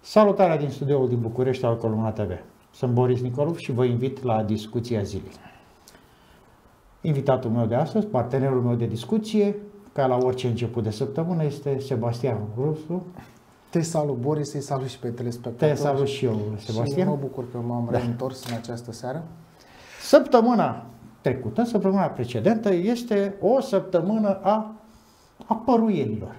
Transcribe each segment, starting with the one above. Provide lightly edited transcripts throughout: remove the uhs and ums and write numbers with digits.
Salutarea din studioul din București al Columna TV. Sunt Boris Nicolov și vă invit la discuția zilei. Invitatul meu de astăzi, partenerul meu de discuție, ca la orice început de săptămână, este Sebastian Rusu. Te salut, Boris, îi salut și pe telespectatori. Te salut și eu, Sebastian. Și mă bucur că m-am reîntors în această seară. Săptămâna trecută, săptămâna precedentă, este o săptămână a păruielilor.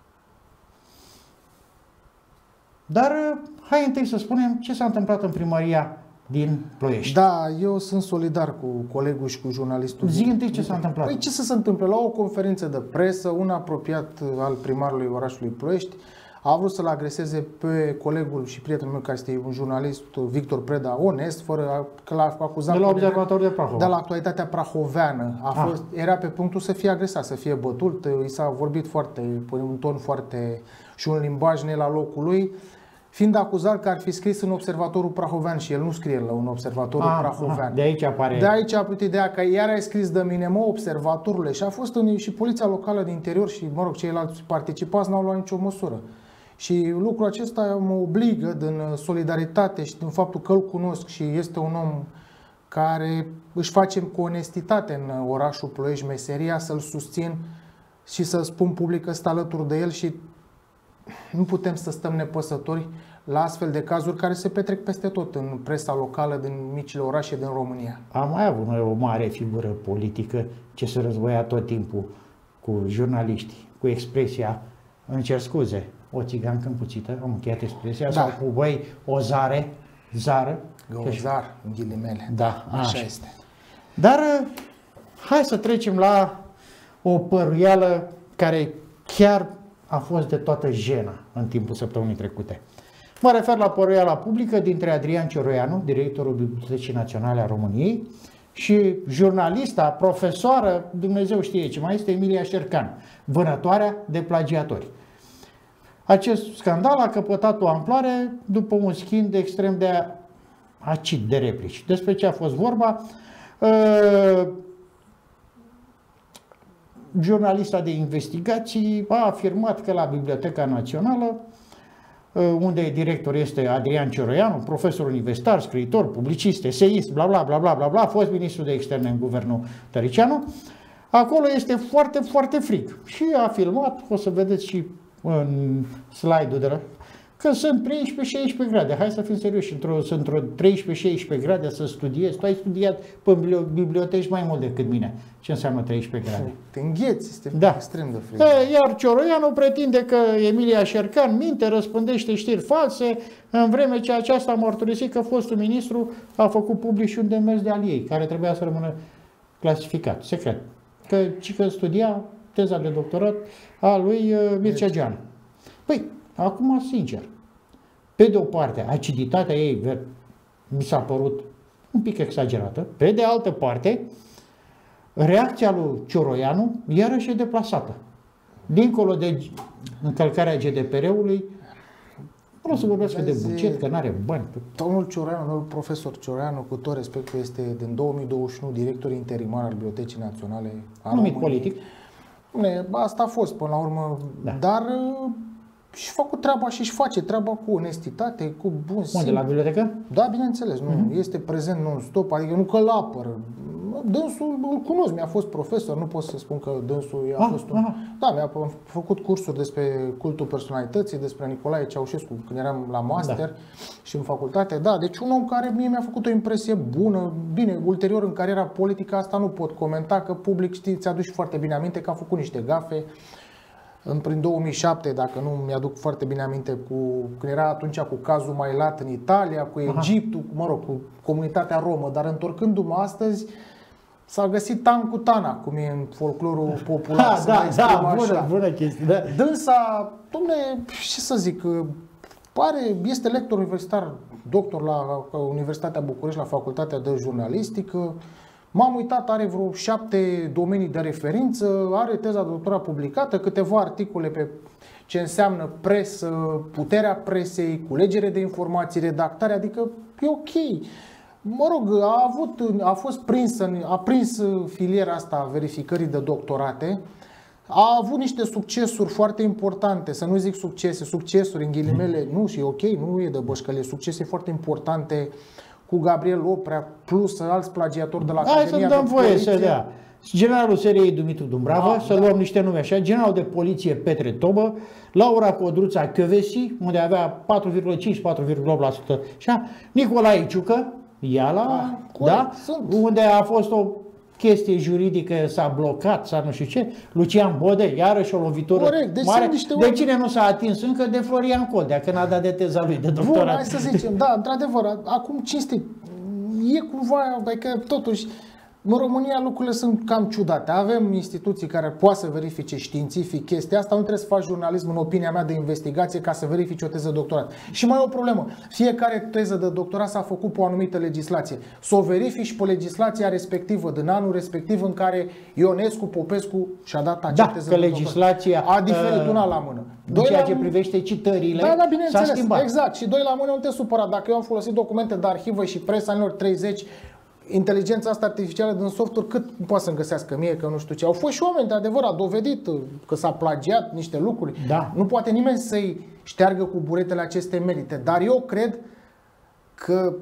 Dar hai întâi să spunem ce s-a întâmplat în primăria din Ploiești. Da, eu sunt solidar cu colegul și cu jurnalistul. Zi întâi ce s-a întâmplat. Păi ce să se întâmple? La o conferință de presă, un apropiat al primarului orașului Ploiești a vrut să-l agreseze pe colegul și prietenul meu, care este un jurnalist, Victor Preda, onest, fără că l-a acuzat de la Observatorul de Prahova. De la Actualitatea Prahoveană. Era pe punctul să fie agresat, să fie bătut. I s-a vorbit pe un ton foarte și un limbaj ne la locul lui, fiind acuzat că ar fi scris în Observatorul Prahovean și el nu scrie la un Observatorul Prahovean. De aici apare. De aici a apărut ideea că iar ai scris de mine, mă, Observatorule, și a fost și poliția locală din interior și, mă rog, ceilalți participați n-au luat nicio măsură. Și lucrul acesta mă obligă, din solidaritate și din faptul că îl cunosc și este un om care își face cu onestitate în orașul Ploiești meseria, să-l susțin și să spun public că stă alături de el și nu putem să stăm nepăsători la astfel de cazuri care se petrec peste tot în presa locală din micile orașe din România. Am mai avut noi o mare figură politică ce se războia tot timpul cu jurnaliști, cu expresia, îmi cer scuze, o țigancă împuțită, am încheiat expresia, da. Sau cu voi o zară. Găuzar, în ghilimele. Da, așa este. Dar hai să trecem la o păruială care chiar a fost de toată jena în timpul săptămânii trecute. Mă refer la păruiala publică dintre Adrian Cioroianu, directorul Bibliotecii Naționale a României, și jurnalista, profesoară, Dumnezeu știe ce mai este, Emilia Șercan, vânătoarea de plagiatori. Acest scandal a căpătat o amploare după un schimb extrem de acid de replici. Despre ce a fost vorba? Jurnalista de investigații a afirmat că la Biblioteca Națională, unde director este Adrian Cioroianu, profesor universitar, scriitor, publicist, eseist, bla bla bla bla bla bla, a fost ministru de externe în guvernul Tăricianu, acolo este foarte, foarte frig. Și a filmat, o să vedeți și în slide-ul de la, că sunt 13-16 grade. Hai să fim serioși, într-o 13-16 grade să studiezi. Tu ai studiat pe biblioteci mai mult decât mine. Ce înseamnă 13 grade? Te îngheți, este extrem de frig. Iar Cioroianu pretinde că Emilia Șercan minte, răspândește știri false, în vreme ce aceasta a mărturisit că fostul ministru a făcut public și un demers de al ei, care trebuia să rămână clasificat, secret. Că studia teza de doctorat a lui Mircea Geanu. Păi, acum, sincer, pe de o parte, aciditatea ei mi s-a părut un pic exagerată, pe de altă parte, reacția lui Cioroianu iarăși e deplasată. Dincolo de încălcarea GDPR-ului, vreau să vorbesc de buget, că n-are bani. Domnul Cioroianu, domnul profesor Cioroianu, cu tot respectul, este din 2021 director interimar al Bibliotecii Naționale a României. Numit politic. Asta a fost până la urmă, da. Dar și-a făcut treaba și își face treaba cu onestitate, cu bun simț. Unde, la bibliotecă? Da, bineînțeles, nu, este prezent non-stop, adică nu că îl apără. Dânsul îl cunosc, mi-a fost profesor, nu pot să spun că dânsul a fost un... Da, mi-a făcut cursuri despre cultul personalității, despre Nicolae Ceaușescu, când eram la master și în facultate. Da, deci un om care mie mi-a făcut o impresie bună. Bine, ulterior în cariera politică asta nu pot comenta, că public știi, ți-aduci foarte bine aminte că a făcut niște gafe. Prin 2007, dacă nu mi-aduc foarte bine aminte, când era atunci cu cazul Mailat în Italia, cu Egiptul, mă rog, cu comunitatea romă, dar întorcându-mă astăzi, s-a găsit tan cu tana, cum e în folclorul popular. Bună chestie. Da. Dânsa, dom'le, ce să zic, este lector universitar, doctor la Universitatea București, la Facultatea de Jurnalistică. M-am uitat, are vreo 7 domenii de referință, are teza de doctorat publicată, câteva articole pe ce înseamnă presă, puterea presei, culegere de informații, redactare, adică e ok. Mă rog, a fost prins, a prins filiera asta a verificării de doctorate A avut niște succesuri foarte importante, să nu zic succesuri în ghilimele, nu, și ok, nu e de bășcălie, succese foarte importante cu Gabriel Oprea, plus alți plagiatori de la Academia de Poliție. Hai să-mi dăm voie să dea. Generalul SRI Dumitru Dumbrava, să luăm niște nume așa, generalul de poliție Petre Tobă, Laura Codruța Chiovesi, unde avea 4,5-4,8%, așa, Nicolae Ciucă, Iala, da? Unde a fost o chestie juridică, s-a blocat, s-a nu știu ce, Lucian Bode, iarăși o lovitură mare. De cine nu s-a atins încă? De Florian Coldea, că n-a dat de teza lui de doctorat. Bun, hai să zicem, da, într-adevăr, acum cinstit, e cumva, adică totuși, în România lucrurile sunt cam ciudate. Avem instituții care poate să verifice științific chestia asta. Nu trebuie să faci jurnalism, în opinia mea, de investigație ca să verifici o teză de doctorat. Și mai e o problemă. Fiecare teză de doctorat s-a făcut pe o anumită legislație. Să o verifici pe legislația respectivă, din anul respectiv în care Ionescu Popescu și-a dat acea teză de doctorat. Legislația a diferit una la mână. În ceea ce privește citările, da, bineînțeles, exact. Și doi la mână, nu te supăra. Dacă eu am folosit documente de arhivă și presă anilor 30, inteligența asta artificială din software cât poate să-mi găsească mie, că nu știu ce. Au fost și oameni, de adevăr, a dovedit că s-a plagiat niște lucruri. Da. Nu poate nimeni să-i șteargă cu buretele aceste merite. Dar eu cred că,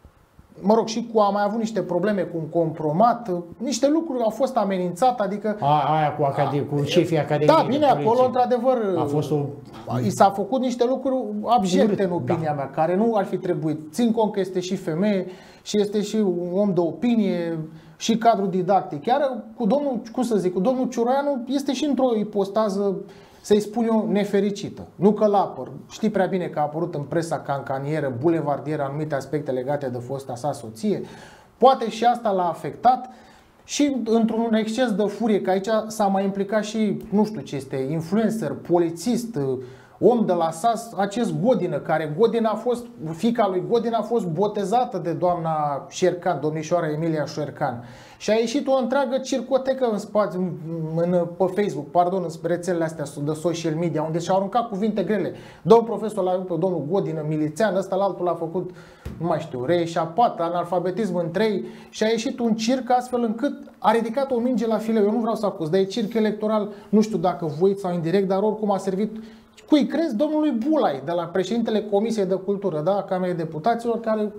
mă rog, și a mai avut niște probleme cu un compromat, niște lucruri au fost amenințat, adică... Aia cu șefii Academiei. Da, bine, acolo, într-adevăr, a fost i s-a făcut niște lucruri abjecte, în opinia mea, care nu ar fi trebuit. Țin cont că este și femeie și este și un om de opinie și cadru didactic. Chiar cu domnul, cum să zic, cu domnul Cioroianu este și într-o ipostază, să-i spun eu, nefericită. Nu că l-apăr. Știi prea bine că a apărut în presa cancanieră, bulevardieră, anumite aspecte legate de fosta sa soție. Poate și asta l-a afectat și într-un exces de furie, că aici s-a mai implicat și, nu știu ce este, influencer, polițist, om de la SAS, acest Godină, care fiica lui Godină a fost botezată de doamna Șercan, domnișoara Emilia Șercan. Și a ieșit o întreagă circotecă în spațiu, pe Facebook, pardon, în rețelele astea de social media, unde și-au aruncat cuvinte grele. Domnul profesor l-a pe domnul Godină, milițean, ăsta la altul l-a făcut, nu mai știu, reeșapat, analfabetism în 3, și a ieșit un circ astfel încât a ridicat o minge la fileu. Eu nu vreau să acuz, dar e circ electoral, nu știu dacă voit sau indirect, dar oricum a servit. Cui crezi? Domnului Bulai, de la președintele Comisiei de Cultură, da, Camerei Deputaților, care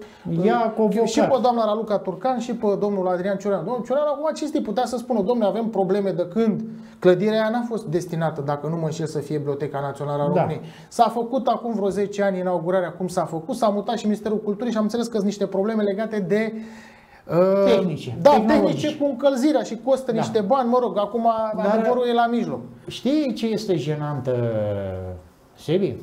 și pe doamna Raluca Turcan și pe domnul Adrian Cioreanu. Domnul Cioreanu acum cinstit putea să spună, domnule, avem probleme de când clădirea aia n-a fost destinată, dacă nu mă înșel, să fie Biblioteca Națională a României. S-a făcut acum vreo 10 ani inaugurarea, cum s-a făcut, s-a mutat și Ministerul Culturii și am înțeles că sunt niște probleme legate de tehnice. Da, tehnice cu încălzirea și costă niște bani, mă rog, acum adevărul e la mijloc. Știi ce este jenantă, Sebi?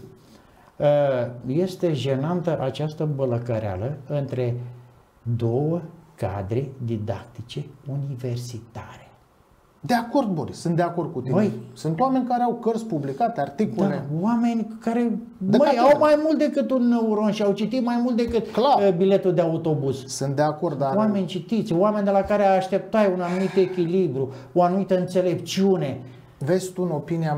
Este jenantă această bălăcăreală între două cadre didactice universitare. De acord, Boris, sunt de acord cu tine. Sunt oameni care au cărți publicate, articole. Da, oameni care au mai mult decât un neuron și au citit mai mult decât biletul de autobuz. Sunt de acord, dar... Oameni citiți, oameni de la care așteptai un anumit echilibru, o anumită înțelepciune. Vezi tu, în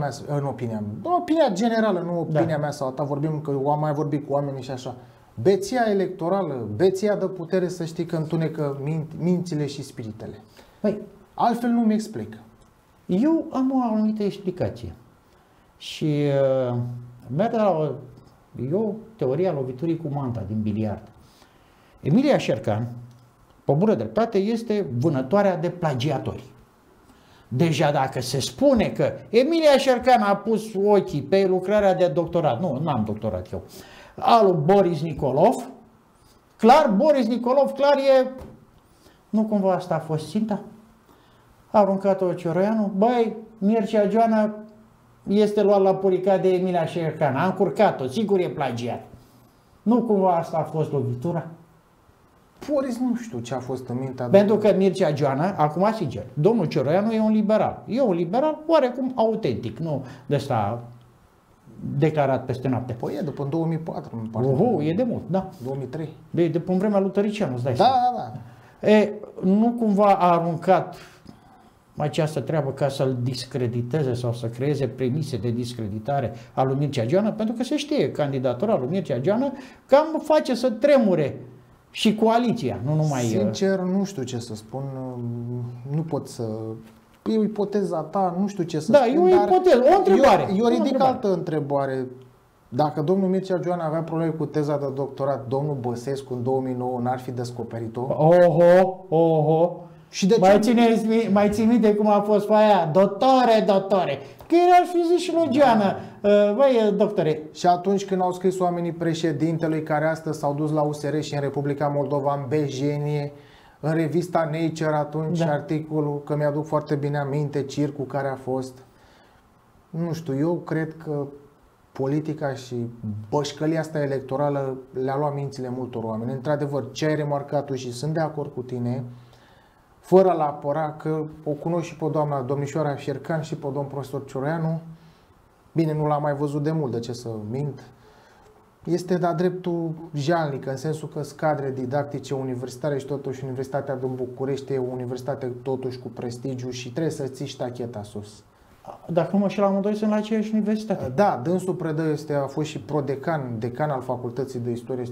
opinia generală, nu opinia mea sau a ta, vorbim că am mai vorbit cu oamenii și așa. Beția electorală, beția de putere, să știi că întunecă mințile și spiritele. Altfel nu-mi explic. Eu am o anumită explicație. Și merg la teoria loviturii cu manta din biliard. Emilia Șercan, pe bună dreptate, este vânătoarea de plagiatori. Deja dacă se spune că Emilia Șercan a pus ochii pe lucrarea de doctorat, nu, n-am doctorat eu, al lui Boris Nicolov, clar, Boris Nicolov, clar e, nu cumva asta a fost ținta? A aruncat-o Cioroianu, băi, Mircea Joana este luat la puricat de Emilia Șercan, a încurcat-o, sigur e plagiat. Nu cumva asta a fost lovitura? Boris, nu știu ce a fost în mintea. Pentru că Mircea Joana, acum sincer, domnul Cioroianu e un liberal. E un liberal oarecum autentic, nu de ăsta declarat peste noapte. Păi e după 2004, e de mult, da. 2003. De pe vremea lui Tăricianu, îți dai seama. Da. Nu cumva a aruncat această treabă ca să-l discrediteze sau să creeze premise de discreditare a lui Mircea Joana, pentru că se știe, candidatura lui Mircea Joana cam face să tremure și coaliția, nu numai... Sincer, nu știu ce să spun, nu pot să e o ipoteza ta, nu știu ce să da, spun, e o ipoteză, o întrebare. Eu ridic altă întrebare. Dacă domnul Mircea Joana avea probleme cu teza de doctorat, domnul Băsescu în 2009 n-ar fi descoperit-o? Oho. Și de mai ții minte cum a fost aia? Dottore. Că el ar fi zis și lui Joana, băi, doctore. Și atunci când au scris oamenii președintelui, care astăzi s-au dus la USR și în Republica Moldova, în Bejenie, în revista Nature atunci, articolul, că mi-aduc foarte bine aminte, circul care a fost. Nu știu, eu cred că politica și bășcălia asta electorală le-a luat mințile multor oameni. Într-adevăr, ce ai remarcat tu și sunt de acord cu tine, fără a apăra, că o cunosc și pe doamna domnișoara Șercan și pe domn profesor Cioroianu. Bine, nu l-am mai văzut de mult, de ce să mint. Este de-a dreptul jalnic, în sensul că sunt cadre didactice universitare și totuși Universitatea din București e o universitate totuși cu prestigiu și trebuie să ții ștacheta sus. Dacă nu mă știu, la amândoi sunt la aceeași universitate. Da, dânsul predă, a fost și decan al Facultății de Istorie.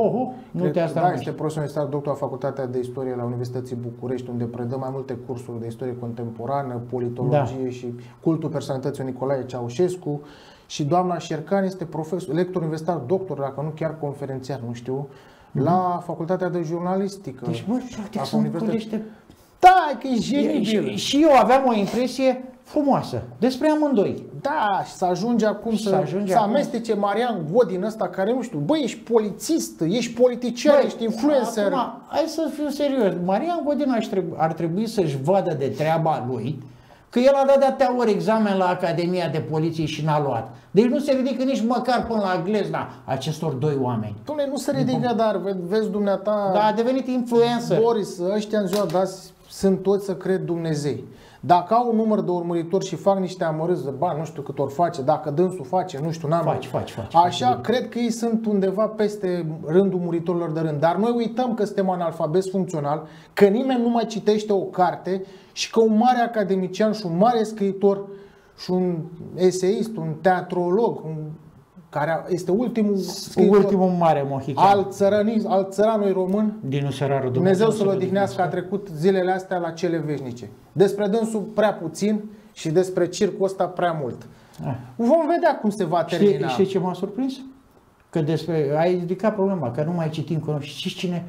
Este profesor universitar, doctor la Facultatea de Istorie la Universității București, unde predă mai multe cursuri de istorie contemporană, politologie și cultul personalității Nicolae Ceaușescu. Și doamna Șercan este profesor, lector universitar, doctor, dacă nu chiar conferențiar, nu știu, la Facultatea de Jurnalistică. Deci, bă, practic, sunt culește. Da, că e genibil. Și eu aveam o impresie frumoasă despre amândoi. Da, și să ajunge acum să amestece Marian Godin ăsta care, nu știu, băi, ești polițist, ești politician, ești influencer. Acum, hai să fiu serios. Marian Godin ar trebui să-și vadă de treaba lui, că el a dat de atâtea ori examen la Academia de Poliție și n-a luat. Deci nu se ridică nici măcar până la glezna acestor doi oameni. Dom'le, nu se ridică, dar vezi dumneata... Da, a devenit influencer. Boris, ăștia în ziua de azi sunt toți să cred Dumnezei. Dacă au un număr de urmăritori și fac niște amărâți de bani, nu știu cât ori face, dacă dânsul face, nu știu, n-am... Așa, cred că ei sunt undeva peste rândul muritorilor de rând. Dar noi uităm că suntem analfabeti funcțional, că nimeni nu mai citește o carte și că un mare academician și un mare scriitor și un eseist, un teatrolog, care este ultimul mare mohican al țăranului român, din Sărarul Dumnezeu să-l odihnească, a trecut zilele astea la cele veșnice. Despre dânsul prea puțin și despre circul ăsta prea mult. Vom vedea cum se va termina. Știi ce m-a surprins? Că ai ridicat problema, că nu mai citim. Știți cine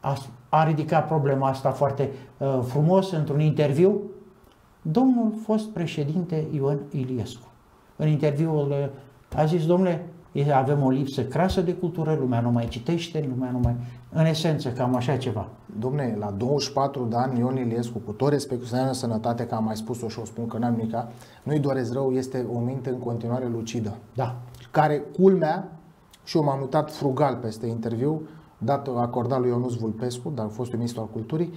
a ridicat problema asta foarte frumos într-un interviu? Domnul fost președinte Ion Iliescu. În interviul a zis, domnule, avem o lipsă crasă de cultură, lumea nu mai citește, lumea nu mai... În esență, cam așa ceva. Dom'le, la 24 de ani, Ion Iliescu, cu tot respectul să sănătate, că am mai spus-o și o spun că n-am nimica, nu-i doresc rău, este o minte în continuare lucidă. Da. Care, culmea, și eu m-am uitat frugal peste interviu, dat acordat lui Ionuț Vulpescu, dar a fost ministru al culturii,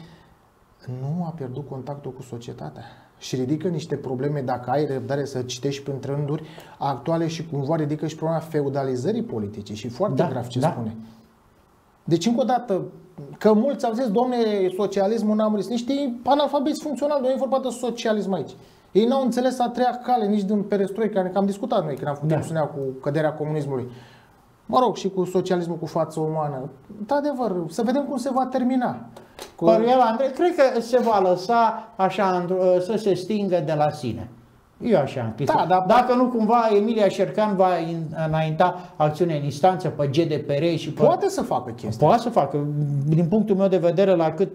nu a pierdut contactul cu societatea. Și ridică niște probleme, dacă ai răbdare să citești printre rânduri actuale, și cumva ridică și problema feudalizării politice. Și foarte grav ce spune. Deci, încă o dată, că mulți au zis, domne, socialismul n-a murit. Niște analfabeți funcționali, nu e vorba de socialism aici. Ei n-au înțeles a treia cale, nici din perestroica, că am discutat noi când am făcut emisiunea cu căderea comunismului. Mă rog, și cu socialismul cu față umană. Într-adevăr, să vedem cum se va termina. Păruiel Andrei, cred că se va lăsa așa să se stingă de la sine. Eu așa am crezut. Da, dacă nu cumva Emilia Șercan va înainta acțiune în instanță pe GDPR și pe... Poate să facă chestia. Poate să facă. Din punctul meu de vedere, la cât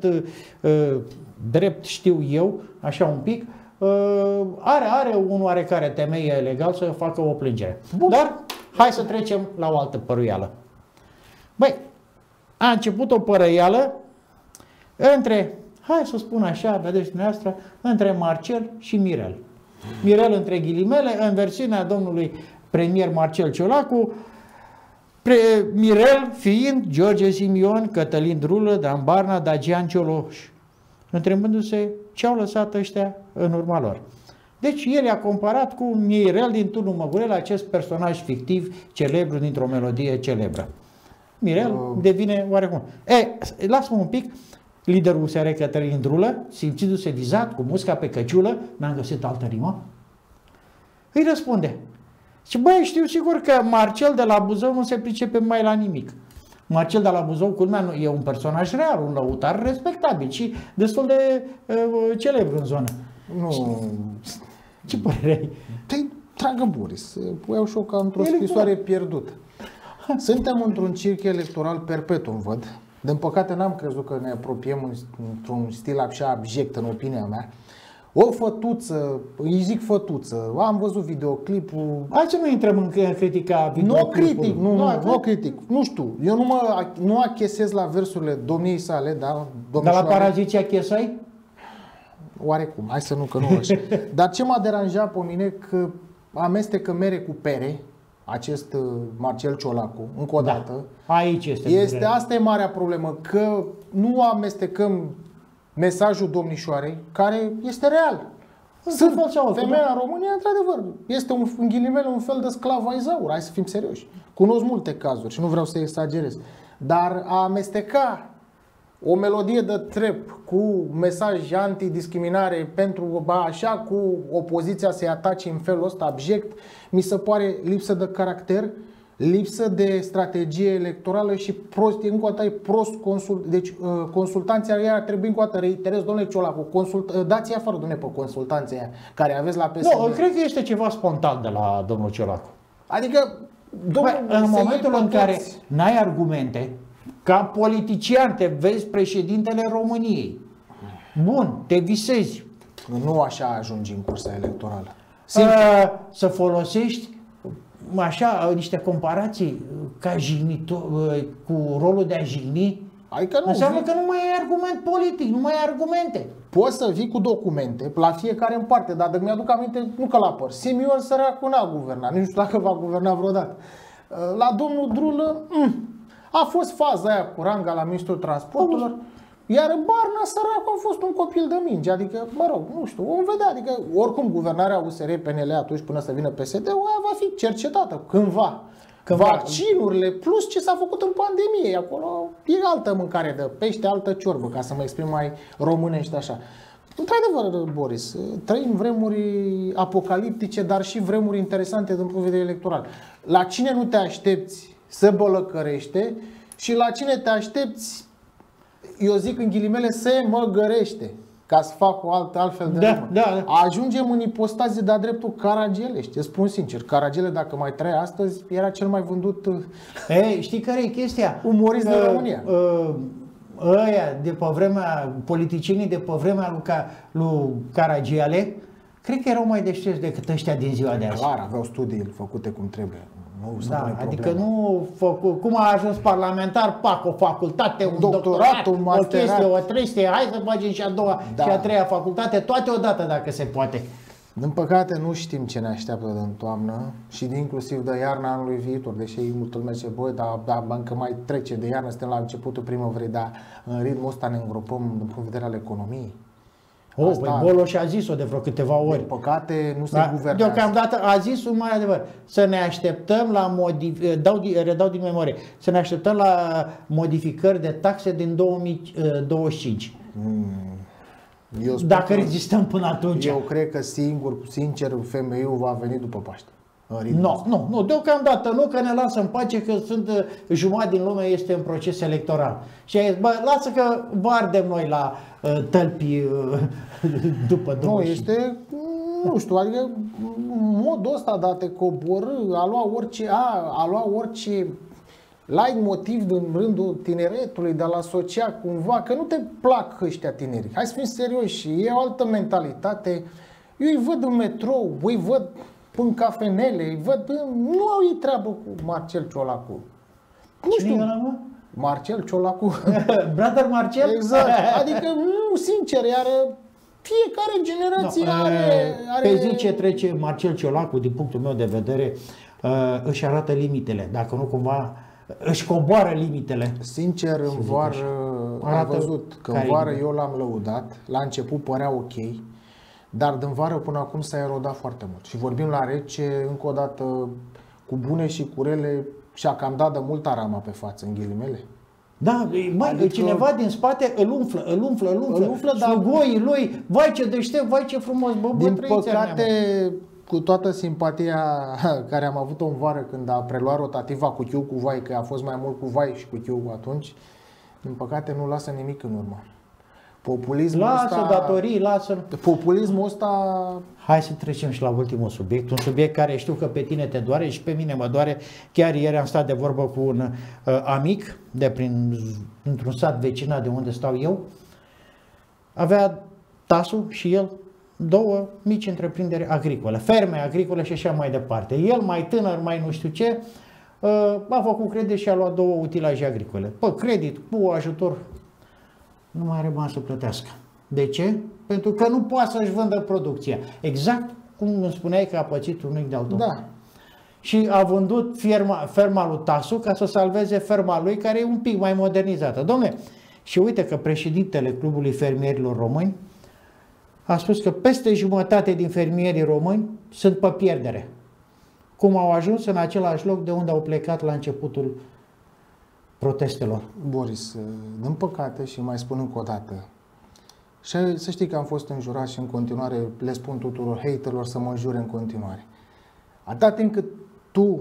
drept știu eu, așa un pic, are un oarecare temeie legal să facă o plângere. Bun. Dar hai să trecem la o altă păruială. Băi, a început o părăială între, hai să spun așa, vedeți dumneavoastră, între Marcel și Mirel. Mirel între ghilimele, în versiunea domnului premier Marcel Ciolacu, Mirel fiind George Simion, Cătălin Drulă, Dan Barna, Dacian Cioloș, întrebându-se ce au lăsat ăștia în urma lor. Deci el i-a comparat cu Mirel din Turnul Măgurel, acest personaj fictiv celebru dintr-o melodie celebră. Mirel devine oarecum. Lasă-mă un pic. Liderul USR Cătălin Drulă, simțindu-se vizat cu musca pe căciulă, n-am găsit altă rimă, îi răspunde. Și băi, știu sigur că Marcel de la Buzău nu se pricepe mai la nimic. Marcel de la Buzău, culmea, nu, e un personaj real, un lăutar respectabil și destul de celebru în zonă. Nu. Ce părere ai? Păi, dragă Boris, o iau și eu ca într-o scrisoare pierdută. Suntem într-un circ electoral perpetu, văd. Din păcate n-am crezut că ne apropiem într-un stil așa abject, în opinia mea. O fătuță, îi zic fătuță, am văzut videoclipul. Hai să nu intrăm în critica videoclipului. Nu critic, nu știu. Eu nu achesez la versurile domniei sale, da? Dar la Paraziții achesai? Oarecum, hai să nu, că nu așa. Dar ce m-a deranjat pe mine, că amestecă mere cu pere, acest Marcel Ciolacu, încă o dată. Aici este. Asta e marea problemă, că nu amestecăm mesajul domnișoarei, care este real. Femeia în România, într-adevăr, este în ghilimele un fel de sclav ai zaur, hai să fim serioși. Cunosc multe cazuri și nu vreau să exagerez. Dar a amesteca o melodie de trap cu mesaj antidiscriminare pentru așa cu opoziția să-i atace în felul ăsta abject, mi se pare lipsă de caracter, lipsă de strategie electorală și prost, încă o dată prost deci consultanții aia ar trebui încă o dată, reiterez, domnule Ciolacu, dați afară, domnule, pe consultanții aia care aveți la PSD. Nu, cred că este ceva spontan de la domnul Ciolacu. Adică, în momentul în care n-ai argumente, ca politician te vezi președintele României. Bun, te visezi. Nu așa ajungi în cursa electorală. Să folosești așa niște comparații ca jignitor, cu rolul de a jigni, adică nu înseamnă că nu mai ai argument politic, nu mai ai argumente. Poți să vii cu documente la fiecare în parte, dar de mi-aduc aminte, nu că la păr. Simion săracul n-a guvernat, nu știu dacă va guverna vreodată. La domnul Drulă, a fost faza aia cu ranga la Ministrul Transporturilor, iar Barna, săracul, a fost un copil de minge, adică, mă rog, nu știu, vom vedea, adică oricum guvernarea USR-PNL atunci până să vină PSD-ul, aia va fi cercetată cândva. Vaccinurile, plus ce s-a făcut în pandemie, acolo e altă mâncare de pește, altă ciorbă, ca să mă exprim mai românește așa. Într-adevăr, Boris, trăim vremuri apocaliptice, dar și vremuri interesante din punct de vedere electoral. La cine nu te aștepți să bălăcărește și la cine te aștepți, eu zic în ghilimele, se măgărește, ca să fac o altfel de da. Ajungem în ipostaze de-a dreptul Caragelești. Îți spun sincer, Caragele, dacă mai trăia astăzi, era cel mai vândut știi care e chestia? Umorist din România. Ăia de pe vremea, politicienii de pe vremea lui Caragiale, cred că erau mai deștepți decât ăștia din ziua de azi. Clar, aveau studii făcute cum trebuie. Adică nu cum a ajuns parlamentar, o facultate, un doctorat, un masterat, o chestie, o trestie, hai să facem și a doua și a treia facultate, toate odată dacă se poate. Din păcate nu știm ce ne așteaptă în toamnă și inclusiv de iarna anului viitor, deși multă lume zice, băi, dar încă mai trece de iarnă, suntem la începutul primăverii, dar în ritmul ăsta ne îngropăm din punct de vedere al economiei. Păi Boloș a zis-o de vreo câteva ori. Din păcate nu se guvernează. Deocamdată a zis un mare adevăr. Să ne așteptăm la redau din memorie. Să ne așteptăm la modificări de taxe din 2025. Dacă rezistăm până atunci. Eu cred că sincer, femeiul va veni după Paște. Nu, deocamdată nu, că ne lasă în pace, că sunt jumătate din lume este în proces electoral. Și a zis, bă, lasă că vă ardem noi la tălpi după 25. Nu știu, adică modul ăsta de a te coborî, a lua orice light motiv din rândul tineretului, de a-l asocia cumva, că nu te plac ăștia tineri. Hai să fim serioși, e o altă mentalitate. Eu îi văd în metrou, îi văd în cafenele, îi văd, nu au ei treabă cu Marcel Ciolacu. Nu știu. Marcel Ciolacu. Brother Marcel? Exact. Adică, nu, sincer, iar fiecare generație are... Pe zi ce trece Marcel Ciolacu, din punctul meu de vedere, își arată limitele. Dacă nu cumva își coboară limitele. Sincer, în vară am văzut că în vară eu l-am lăudat. La început părea ok, dar din vară până acum s-a erodat foarte mult. Și vorbim la rece, încă o dată, cu bune și cu rele, și-a cam dat de multă rama pe față, în ghilimele. Da, adică cineva din spate îl umflă, slugoii lui, vai ce deștept, vai ce frumos, bă, din păcate, cu toată simpatia care am avut-o în vară când a preluat rotativa cu Chiu cu vai, că a fost mai mult cu vai și cu Chiu atunci, din păcate nu lasă nimic în urmă. Populismul lasă datorii, lasă... Populismul ăsta... Hai să trecem și la ultimul subiect, un subiect care știu că pe tine te doare și pe mine mă doare. Chiar ieri am stat de vorbă cu un amic într-un sat vecinat de unde stau eu. Avea tasul și el 2 mici întreprinderi agricole, ferme agricole și așa mai departe. El mai tânăr, mai nu știu ce, a făcut credit și a luat 2 utilaje agricole. Pe credit, cu ajutor, nu mai are bani să plătească. De ce? Pentru că nu poate să-și vândă producția. Exact cum îmi spuneai că a pățit unul de-al tău. Da. Și a vândut ferma lui Tasu ca să salveze ferma lui, care e un pic mai modernizată. Dom'le, și uite că președintele Clubului Fermierilor Români a spus că peste jumătate din fermierii români sunt pe pierdere. Cum au ajuns în același loc de unde au plecat la începutul protestelor. Boris, din păcate, și mai spun încă o dată, și să știi că am fost înjurat și în continuare le spun tuturor haterilor să mă înjure în continuare. Atâta timp cât tu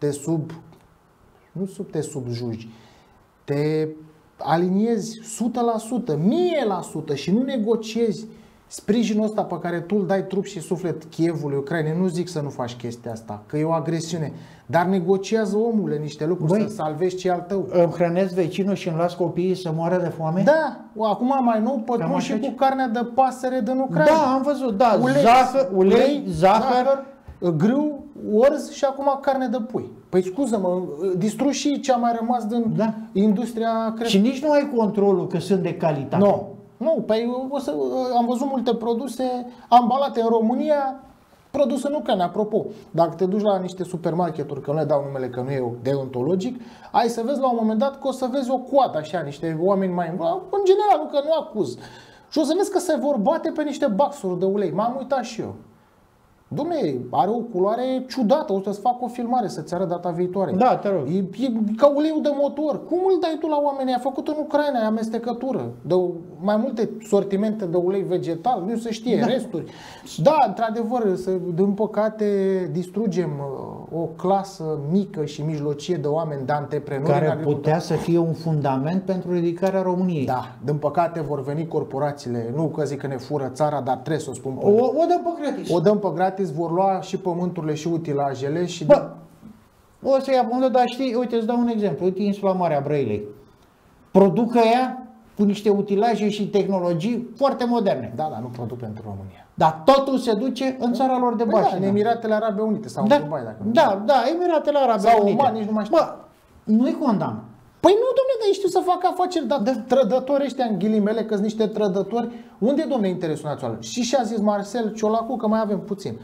te subjugi, te aliniezi 100%, 1000% și nu negociezi sprijinul ăsta pe care tu îl dai trup și suflet Chievului, Ucrainei, nu zic să nu faci chestia asta, că e o agresiune, dar negociază, omule, niște lucruri, să salvezi ce al tău. Îmi hrănesc vecinul și îmi las copiii să moară de foame? Da, acum mai nou pătrund și cu carnea de pasăre din Ucraina. Da, am văzut, da, ulei, zahăr, grâu, orz și acum carne de pui. Păi scuză-mă, distrugi și ce a mai rămas din industria Și nici nu ai controlul că sunt de calitate. Nu, păi am văzut multe produse ambalate în România, produse în Ucraina. Apropo, dacă te duci la niște supermarketuri, că nu le dau numele că nu e deontologic, ai să vezi la un moment dat că o să vezi o coadă așa, niște oameni mai în general, nu că nu acuz. Și o să vezi că se vor bate pe niște baxuri de ulei. M-am uitat și eu. Dom'le, are o culoare ciudată, o să-ți fac o filmare să-ți arăt data viitoare. Da, te rog. E ca uleiul de motor. Cum îl dai tu la oameni? A făcut în Ucraina, e amestecătură. De mai multe sortimente de ulei vegetal, nu se știe, resturi. Da, într-adevăr, din păcate distrugem o clasă mică și mijlocie de oameni, de antreprenori. Care putea să fie un fundament pentru ridicarea României. Da, din păcate vor veni corporațiile, nu că zic că ne fură țara, dar trebuie să o spun. O dăm pe gratis. O dăm pe gratis, vor lua și pământurile și utilajele și... O să ia pământul, dar știi, uite, îți dau un exemplu. Uite, insula Marea Brăilei. Producă ea cu niște utilaje și tehnologii foarte moderne. Da, dar nu produc pentru România. Dar totul se duce în țara lor de baștină. Da, în Emiratele Arabe Unite sau în Dubai, dacă nu. Da, Emiratele Arabe sau Unite. Oman, nici nu mai știu. Nu-i condamn. Păi nu, dom'le, dar ei știu să facă afaceri, dar trădători ăștia, în ghilimele, că-s niște trădători. Unde e, dom'le, interesul național? Și a zis Marcel Ciolacu că mai avem puțin.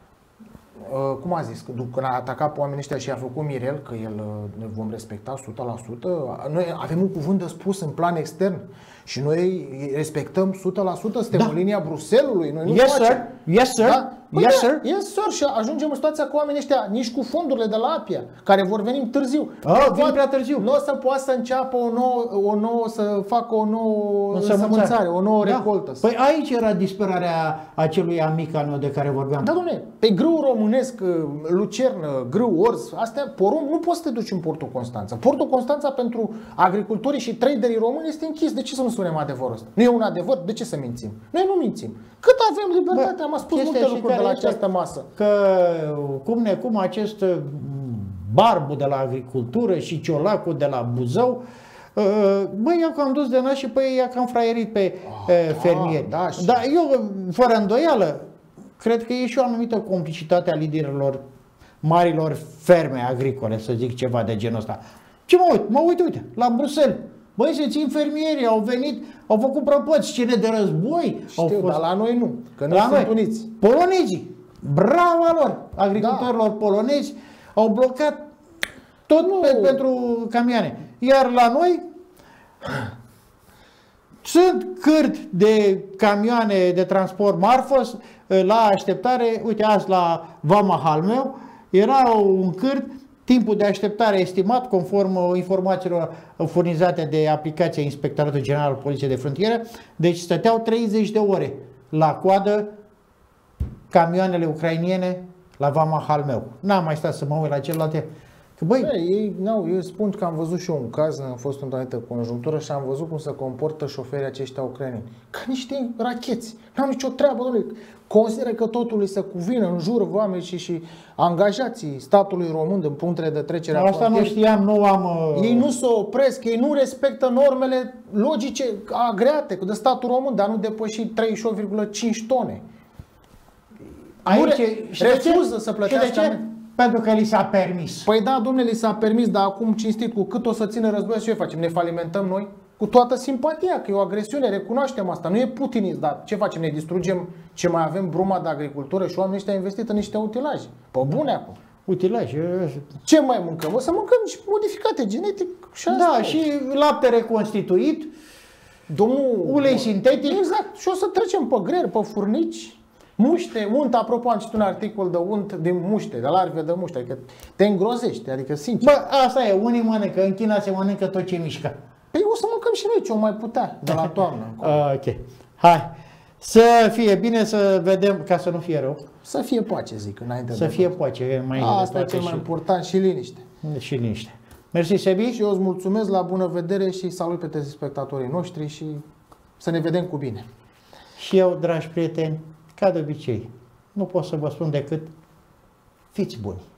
Cum a zis? Când a atacat pe oamenii ăștia și a făcut Mirel, că el ne vom respecta 100%, noi avem un cuvânt de spus în plan extern și noi respectăm 100%, suntem în linia Bruselului. Noi nu yes, sir. Yes, sir. Da? Păi yes, sir. Yes, sir. Și ajungem în situația cu oamenii ăștia, nici cu fondurile de la APIA, care vor veni târziu. Vin prea târziu. Nu o să poată să înceapă să facă o nouă sămânțare, o nouă recoltă. Păi aici era disperarea acelui amic al meu de care vorbeam. Da, dom'le, pe grâu românesc, lucernă, grâu, orz, astea, porumb, nu poți să te duci în Portul Constanța. Portul Constanța pentru agricultorii și traderii români este închis. De ce să nu spunem adevărul ăsta? Nu e un adevăr? De ce să mințim? Noi nu mințim. Cât avem libertate, am spus multe lucruri de la această masă. Că cum acest barbu de la agricultură și Ciolacu de la Buzău, băi, eu că am dus de nas și pe ei i-a cam fraierit pe fermieri. Dar eu, fără îndoială, cred că e și o anumită complicitate a liderilor marilor ferme agricole, să zic ceva de genul ăsta. Ce mă uit, uite, la Bruxelles. Băi, se țin fermierii, au venit, au făcut prăpăți, scene de război. Știu, dar la noi nu, că noi sunt uniți. Polonezii, brava lor, agricultorilor polonezi, au blocat tot pentru camioane. Iar la noi sunt cârti de camioane de transport marfă la așteptare. Uite, azi la Vama Halmeu era un cârt. Timpul de așteptare estimat, conform informațiilor furnizate de aplicația Inspectoratul General al Poliției de Frontieră, deci stăteau 30 de ore la coadă camioanele ucrainiene la Vama Halmeu. N-am mai stat să mă uit la celelalte, Că, băi, eu spun că am văzut și eu un caz, am fost într-o anumită conjunctură și am văzut cum se comportă șoferii aceștia ucraineni. Ca niște racheți. N-am nicio treabă, domnule. Consideră că totul îi se cuvine, înjură oameni și angajații statului român din punctele de trecere a asta nu știam, nu am... Ei nu se opresc, ei nu respectă normele logice agreate de statul român, dar nu depăși 38,5 tone. Aici, refuză să plătească. Pentru că li s-a permis. Păi da, domnule, li s-a permis, dar acum, cinstit, cu cât o să țină războiul, ce facem? Ne falimentăm noi? Cu toată simpatia, că e o agresiune, recunoaștem asta. Nu e putinist, dar ce facem? Ne distrugem ce mai avem, bruma de agricultură și oamenii ăștia au investit în niște utilaje. Pe bune acum. Utilaje? Ce mai mâncăm? O să mâncăm niște modificate genetic și asta. Da, și lapte reconstituit, ulei sintetic. Exact. Și o să trecem pe greri, pe furnici. Muște, unt, apropo, am citit un articol de unt din muște, de larve de muște, adică te îngrozești, adică sincer. Bă, asta e, unii mănâncă, în China se mănâncă tot ce mișcă. Păi o să mâncăm și noi ce o mai putea de la toamnă. Ok, hai, să fie bine, să vedem, ca să nu fie rău. Să fie pace, zic, înainte să fie pace, mai asta e cel mai important și liniște. Și liniște. Mersi, Sebi. Și eu îți mulțumesc, la bună vedere și salut pe telespectatorii noștri și să ne vedem cu bine. Și eu, dragi prieteni, ca de obicei, nu pot să vă spun decât fiți buni.